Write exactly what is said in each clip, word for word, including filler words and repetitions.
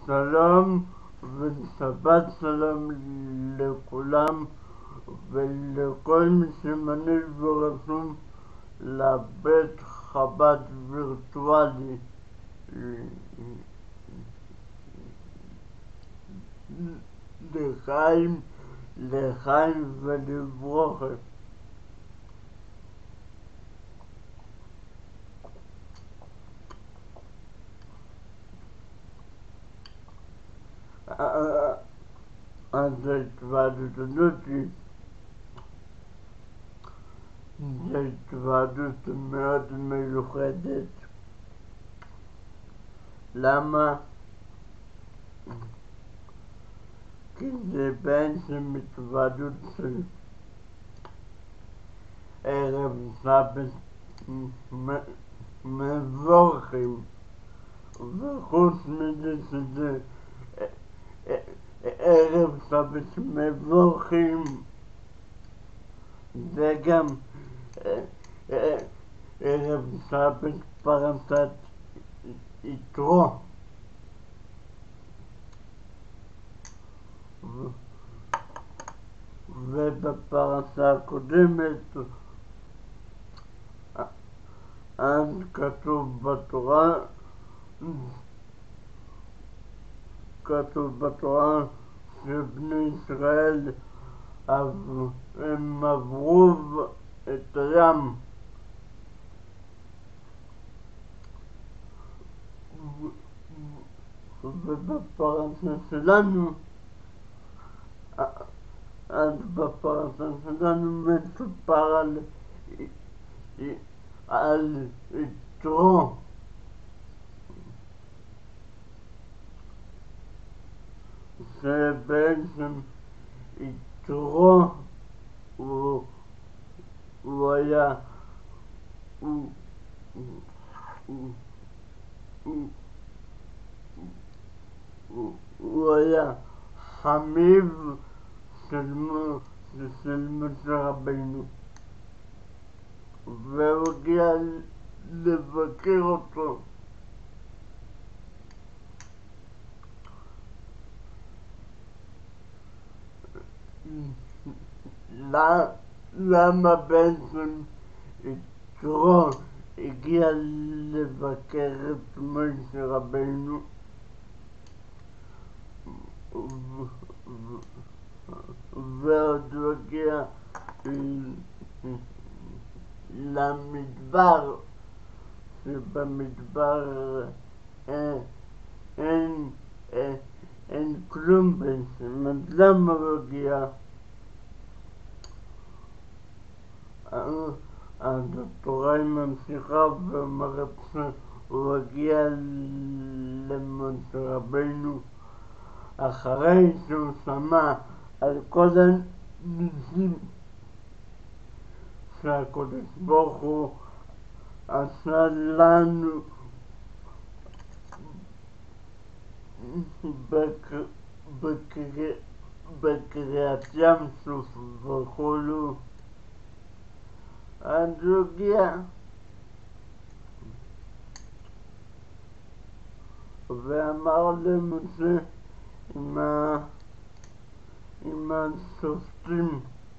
שלום ושבת שלום לכולם ולכל מי שמניף ורשום לבית חב"ד וירטואלי לחיים, לחיים ולברכה. אז ההתוועדות היא זו התוועדות מאוד מיוחדת. למה? כי זה בעצם התוועדות של ערב שבת מבורכים, וחוץ מזה שזה ערב שבת מבורכים זה גם ערב שבת פרשת יתרו, ובפרשה הקודמת אז כתוב בתורה כתוב בתורה שבני ישראל הם עברו את הים ובפרשה שלנו אז בפרשה שלנו מסופר על על יתרו, שבעצם יתרו הוא, הוא היה הוא, הוא, הוא, הוא, הוא היה חמיו של, של משה רבינו, והוא הגיע לבקר אותו. למה בעצם יתרו הגיע לבקר את משה רבינו? ועוד הוא הגיע למדבר, שבמדבר אין, אין, אין, אין כלום בעצם. אז למה הוא הגיע? אז התורה היא ממשיכה ואומרת שהוא הגיע למשה רבינו אחרי שהוא שמע על כל הניסים שהקדוש ברוך הוא עשה לנו בקריעת ים סוף וכולו. אז הוא הגיע ואמר למשה עם, ה... עם השופטים,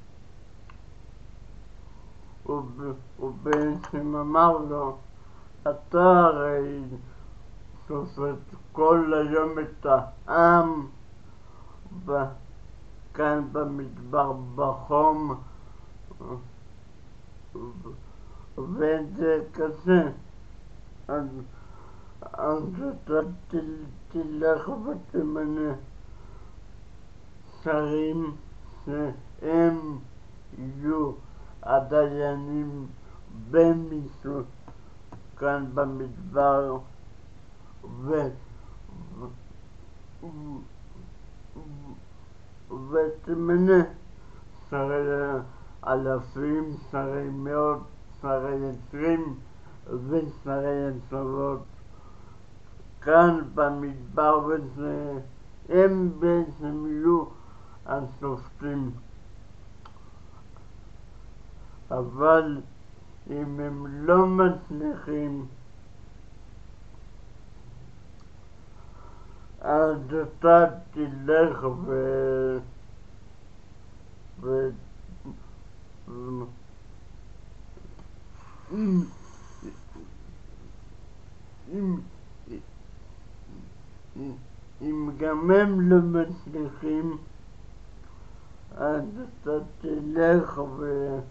הוא בעצם אמר לו, אתה הרי שופט כל היום את העם כאן במדבר בחום, וזה קשה, אז, אז אתה תלך ותמנה שרים שהם יהיו הדיינים במישהו כאן במדבר, ו... ותמנה שרי אלפים, שרי מאות, שרי עשרים ושרי עשרות כאן במדבר, והם בעצם יהיו השופטים. אבל אם הם לא מצליחים אז אתה תלך ו... ו... אם... אם... אם גם הם לא מצליחים, אז אתה תלך ו...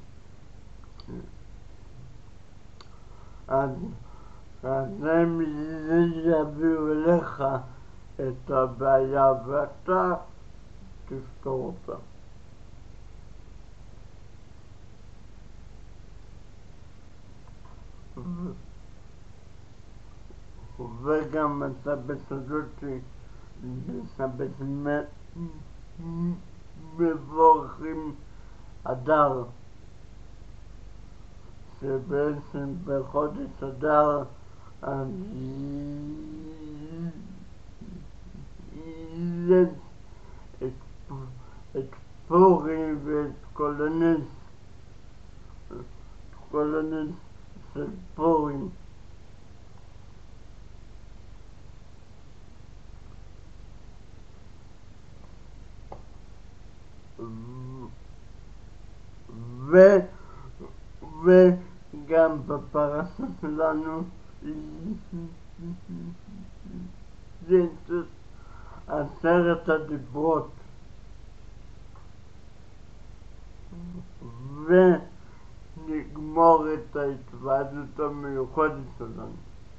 אז, אז הם יביאו לך את הבעיה ואתה תפתור אותה. ו... וגם אתה בסודות מבורכים אדר, שבעצם בחודש אדר אז יש את, את פורים ואת כל הנס, כל הנס של פורים. ו... וגם בפרשה שלנו יש עשרת הדיברות, ונגמור את ההתוועדות המיוחדת שלנו.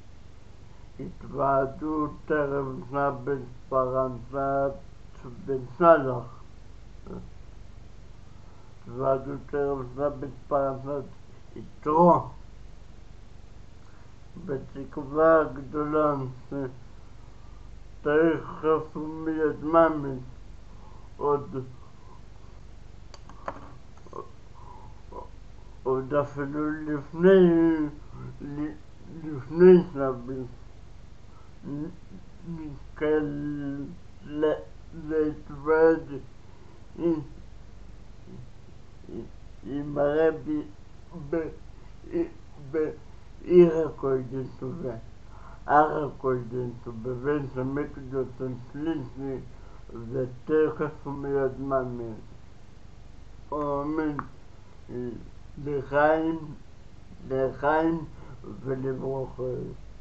התוועדות ערב שבת פרשת בצלח, התוועדות ערב שבת פרשת יתרו, בתקווה הגדולה שתכף ומיד ממש עוד עוד אפילו לפני לפני שבת נזכה להתוועד עם הרבי בעיר הקודש בהר הקודש בבית המקדש השלישי, ותכף ומיד ממש. אמן. לחיים, לחיים ולברכה.